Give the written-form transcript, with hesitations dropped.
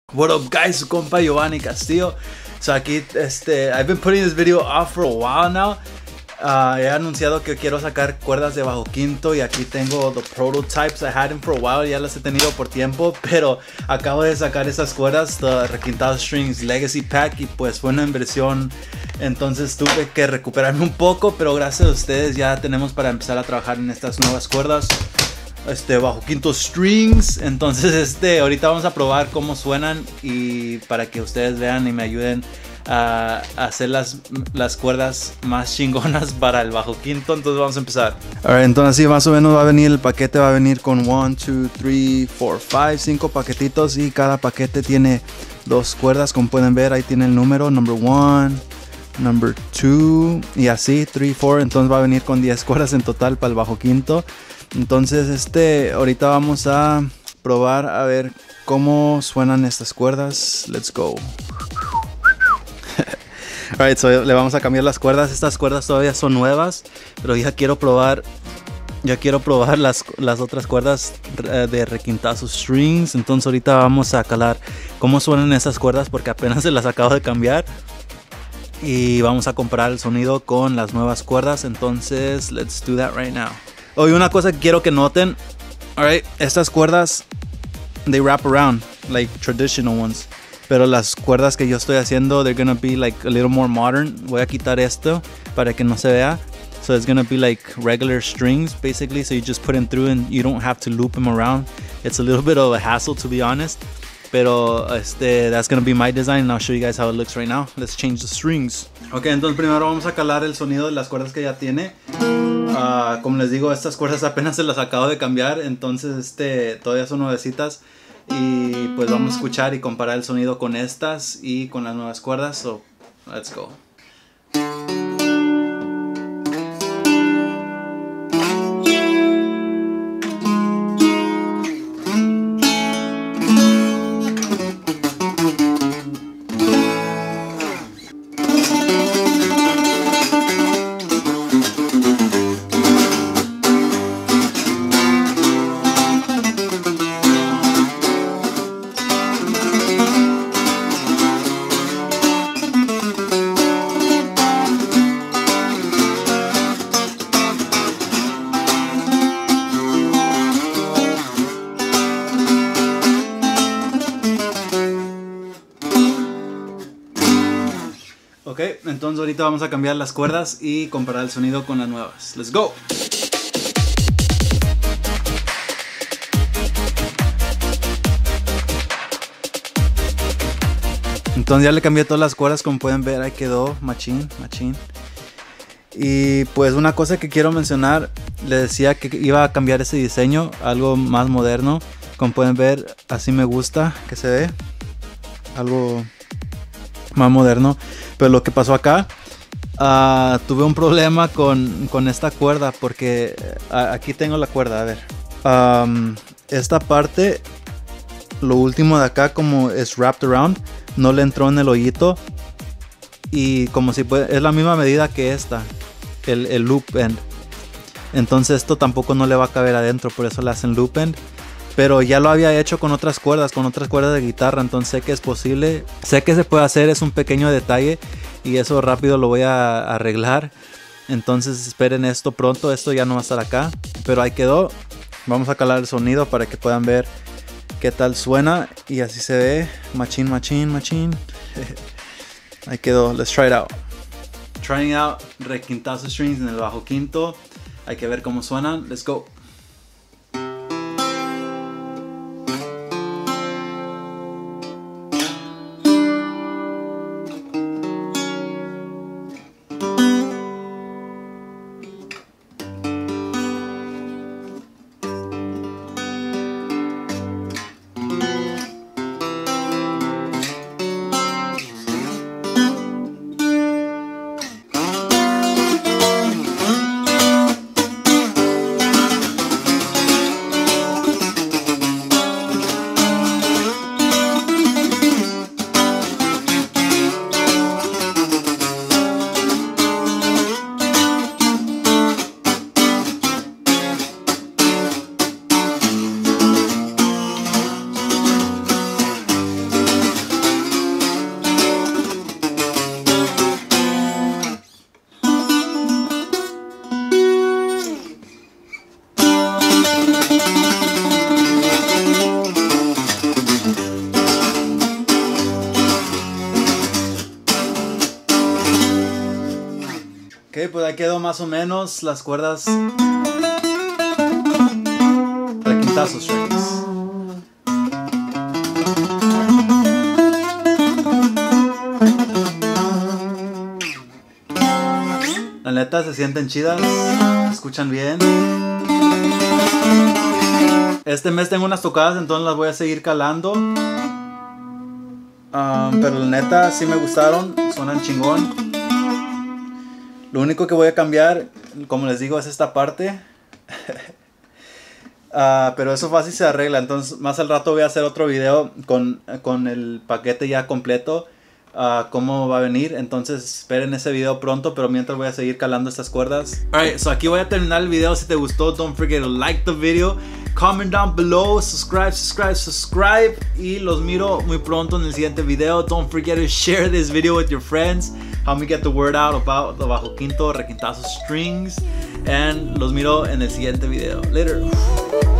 What up guys, su compa Giovanni Castillo. So aquí, I've been putting this video off for a while now. He anunciado que quiero sacar cuerdas de bajo quinto y aquí tengo the prototypes. I had them for a while, ya las he tenido por tiempo, pero acabo de sacar esas cuerdas, the Requintado Strings Legacy Pack, y pues fue una inversión, entonces tuve que recuperarme un poco, pero gracias a ustedes ya tenemos para empezar a trabajar en estas nuevas cuerdas. Bajo quinto strings. Entonces ahorita vamos a probar cómo suenan y para que ustedes vean y me ayuden a hacer las cuerdas más chingonas para el bajo quinto. Entonces vamos a empezar. Alright, entonces sí, más o menos va a venir el paquete, va a venir con 1, 2, 3, 4, 5, 5 paquetitos y cada paquete tiene 2 cuerdas, como pueden ver. Ahí tiene el número, number 1, number 2 y así, 3, 4. Entonces va a venir con 10 cuerdas en total para el bajo quinto. Entonces ahorita vamos a probar a ver cómo suenan estas cuerdas. Let's go. Alright, so le vamos a cambiar las cuerdas. Estas cuerdas todavía son nuevas, pero ya quiero probar las otras cuerdas de Requintado Strings. Entonces ahorita vamos a calar cómo suenan esas cuerdas porque apenas se las acabo de cambiar. Y vamos a comparar el sonido con las nuevas cuerdas. Entonces, let's do that right now. Hoy una cosa que quiero que noten, alright, estas cuerdas, they wrap around like traditional ones, pero las cuerdas que yo estoy haciendo, they're gonna be like a little more modern. Voy a quitar esto para que no se vea. So it's gonna be like regular strings basically, so you just put them through and you don't have to loop them around. It's a little bit of a hassle, to be honest, pero that's gonna be my design and I'll show you guys how it looks right now. Let's change the strings. Ok, entonces primero vamos a calar el sonido de las cuerdas que ya tiene. Como les digo, estas cuerdas apenas se las acabo de cambiar, entonces todavía son nuevecitas. Y pues vamos a escuchar y comparar el sonido con estas y con las nuevas cuerdas. So, let's go. Ok, entonces ahorita vamos a cambiar las cuerdas y comparar el sonido con las nuevas. Let's go. Entonces ya le cambié todas las cuerdas, como pueden ver, ahí quedó machín. Y pues una cosa que quiero mencionar, les decía que iba a cambiar ese diseño, algo más moderno. Como pueden ver, así me gusta que se ve, algo más moderno. Pero lo que pasó acá, tuve un problema con esta cuerda porque aquí tengo la cuerda, a ver. Esta parte, lo último de acá, como es wrapped around, no le entró en el hoyito. Y como si es la misma medida que esta, el loop end. Entonces esto tampoco no le va a caber adentro, por eso le hacen loop end. Pero ya lo había hecho con otras cuerdas de guitarra, entonces sé que es posible, sé que se puede hacer, es un pequeño detalle y eso rápido lo voy a arreglar. Entonces esperen esto pronto, esto ya no va a estar acá, pero ahí quedó. Vamos a calar el sonido para que puedan ver qué tal suena y así se ve, machín. Ahí quedó, let's try it out. Trying out Requintado Strings en el bajo quinto, hay que ver cómo suenan, let's go. Ok, pues ahí quedó más o menos las cuerdas requintazo strings. La neta se sienten chidas, se escuchan bien. Este mes tengo unas tocadas, entonces las voy a seguir calando. Pero la neta sí me gustaron, suenan chingón. Lo único que voy a cambiar, como les digo, es esta parte. Pero eso fácil se arregla. Entonces más al rato voy a hacer otro video con el paquete ya completo. Cómo va a venir. Entonces esperen ese video pronto. Pero mientras voy a seguir calando estas cuerdas. Alright, so aquí voy a terminar el video. Si te gustó, don't forget to like the video, comment down below, subscribe. Y los miro muy pronto en el siguiente video. Don't forget to share this video with your friends. Help me get the word out about the bajo quinto requintazo strings. And los miro en el siguiente video. Later.